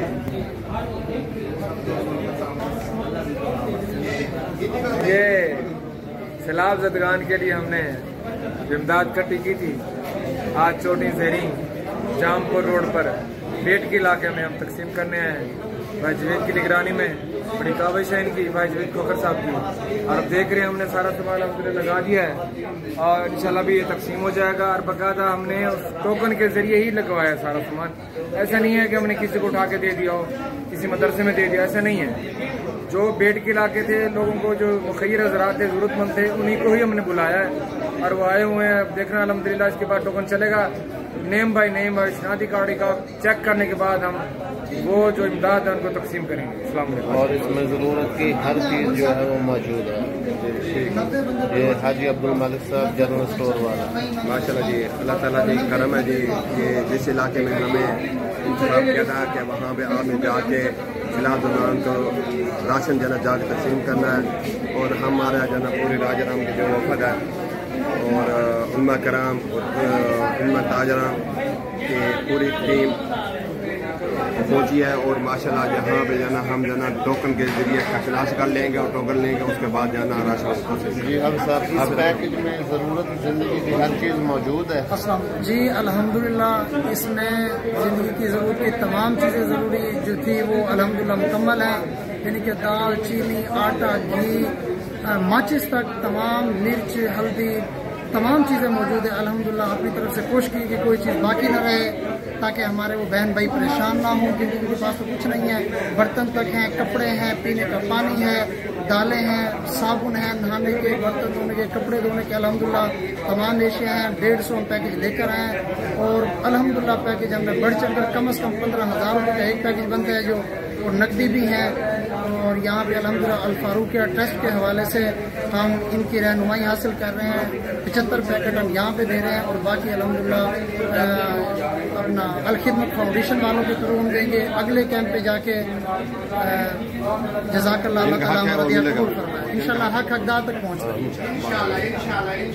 ये सैलाब ज़दगान के लिए हमने इमदाद इकट्ठी की थी। आज चोटी ज़ेरी जामपुर रोड पर बेट के इलाके में हम तकसीम करने आए हैं। भाई जवेद की निगरानी में बड़ी काविश है इनकी, भाई जवेद खोखर साहब की। और अब देख रहे हैं हमने सारा सामान अल्हम्दुलिल्लाह लगा दिया है और इंशाल्लाह भी ये तकसीम हो जाएगा। और बाकायदा हमने उस टोकन के जरिए ही लगवाया सारा सामान। ऐसा नहीं है कि हमने किसी को उठा के दे दिया हो, किसी मदरसे में दे दिया, ऐसा नहीं है। जो बेट के इलाके थे, लोगों को जो मुखैर हज़रात थे, ज़रूरतमंद थे, उन्हीं को ही हमने बुलाया है और वो आए हुए हैं। अब देखना अल्हम्दुलिल्लाह इसके बाद टोकन चलेगा नेम बाय नेम और शनाख्ती कार्ड का चेक करने के बाद हम वो जो इमदाद है उनको तकसीम करेंगे। अस्सलाम वालेकुम। और इसमें ज़रूरत की हर चीज़ जो है वो मौजूद है। ये हाजी अब्दुल मालिक साहब जनरल स्टोर वाला। माशाल्लाह जी, अल्लाह ताला जी करम है जी। ये जिस इलाके में हमें इंतजाम किया था कि वहाँ पे आपने जाके खिलाफ दुकान को राशन जना जाके तकसीम करना है और हमारा जना पूरे राजाराम के जो वफद है और उम्मा कराम और उम्मा ताजराम की पूरी टीम पहुंची है। और माशाल्लाह यहाँ पे जाना हम जाना टोकन के जरिए खलास कर लेंगे और टोकन लेंगे, उसके बाद जाना राशन जी। अब सर इस पैकेज में ज़रूरत ज़िंदगी की हर चीज़ मौजूद है। जी अल्हम्दुलिल्लाह, इसमें ज़िंदगी की ज़रूरत की तमाम चीज़ें ज़रूरी जो थी वो अल्हम्दुलिल्लाह मुकम्मल है। यानी कि दाल, चीनी, आटा, घी, माचिस तक तमाम, मिर्च, हल्दी, तमाम चीज़ें मौजूद है। अल्हम्दुलिल्लाह अपनी तरफ से कोशिश की कि कोई चीज़ बाकी न रहे ताकि हमारे वो बहन भाई परेशान ना हो, क्योंकि उनके पास तो कुछ नहीं है। बर्तन तक हैं, कपड़े हैं, पीने का पानी है, दालें हैं, साबुन है, नहाने के, बर्तन धोने के, कपड़े धोने के, अल्हम्दुलिल्लाह तमाम एशिया हैं। 150 हम पैकेज लेकर आए और अल्हम्दुलिल्लाह पैकेज हमने बढ़ चढ़ कर कम से कम 15,000 रुपये का एक पैकेज बनता है जो और नकदी भी है। और यहाँ पे अल्हम्दुलिल्लाह अल फारूकिया ट्रस्ट के हवाले से हम इनकी रहनुमाई हासिल कर रहे हैं। 75 पैकेट हम यहाँ पे दे रहे हैं और बाकी अल्हम्दुलिल्लाह अपना अल खिदमत फाउंडेशन वालों के थ्रू हम देंगे। अगले कैंप पे जाके जज़ाकल्लाह अल्लाह ताला हमारा दिया कबूल फरमाए। इंशाल्लाह हक हकदार तक पहुँचे।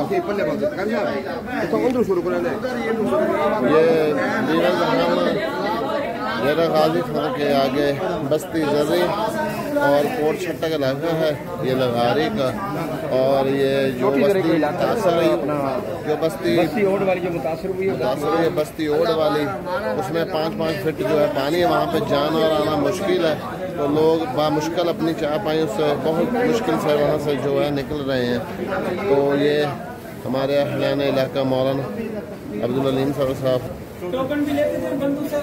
ये गाजी थाना के आगे बस्ती जर्री और कोट छट्टा का इलाका है, ये लगारी का। और ये जो बस्ती जो बस्ती ओड वाली जो मुतासर हुई है, बस्ती ओड वाली, उसमें 5-5 फीट जो है पानी है। वहाँ पे जाना और आना मुश्किल है, तो लोग बामुश्किल अपनी चाह पाई उससे बहुत मुश्किल से वहाँ से जो है निकल रहे हैं। तो ये हमारे अहलान इलाका मौलाना अब्दुल अलीम साहब टोकन भी लेते थे बंदूक से।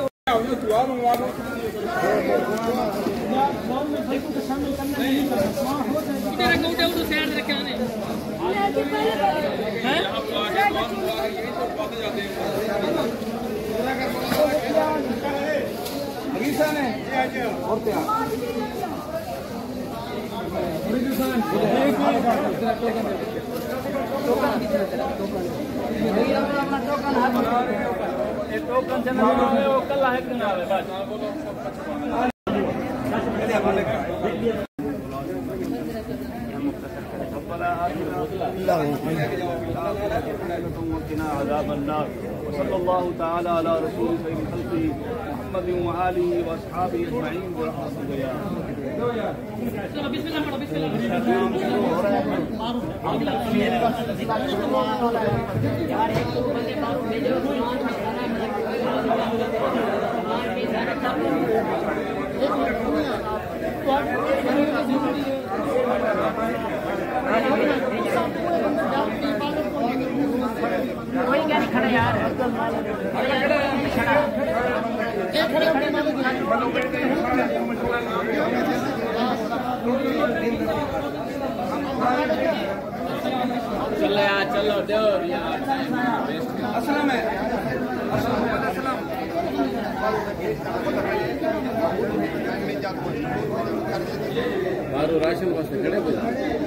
सल्लल्लाहु तआला अला रसूल सय्यिद खल्क़ी मुहम्मद व आलिहि व अस्हाबिहि अजमईन व कोई क्या नहीं खड़ा यार। चलो यार, चलो दो यार। अस्सलाम है, अस्सलाम। बारू राशन बस खड़े बोला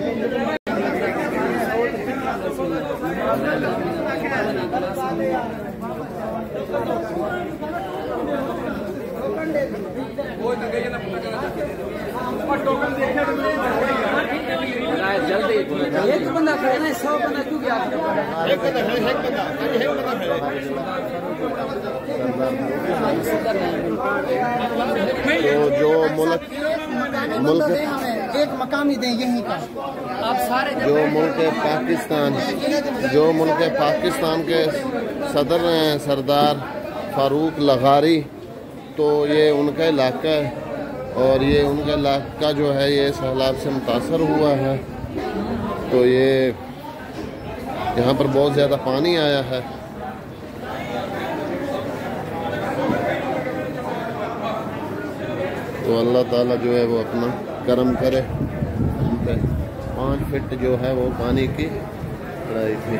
जल्दी एक बंदा खड़े ना 100 बंदा क्यों गया? एक बंदा तो जो मुल्क एक मकामी दें यहीं का जो मुल्क पाकिस्तान के सदर हैं सरदार फारूक लगारी, तो ये उनका इलाका है और ये उनका इलाका जो है ये सैलाब से मुतासर हुआ है। तो ये यहाँ पर बहुत ज़्यादा पानी आया है। तो अल्लाह ताला जो है वो अपना करम करे। 5 फीट जो है वो पानी की चढ़ाई थी।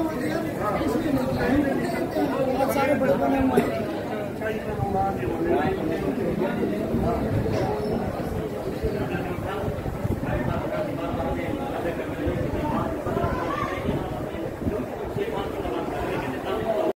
सारे बड़े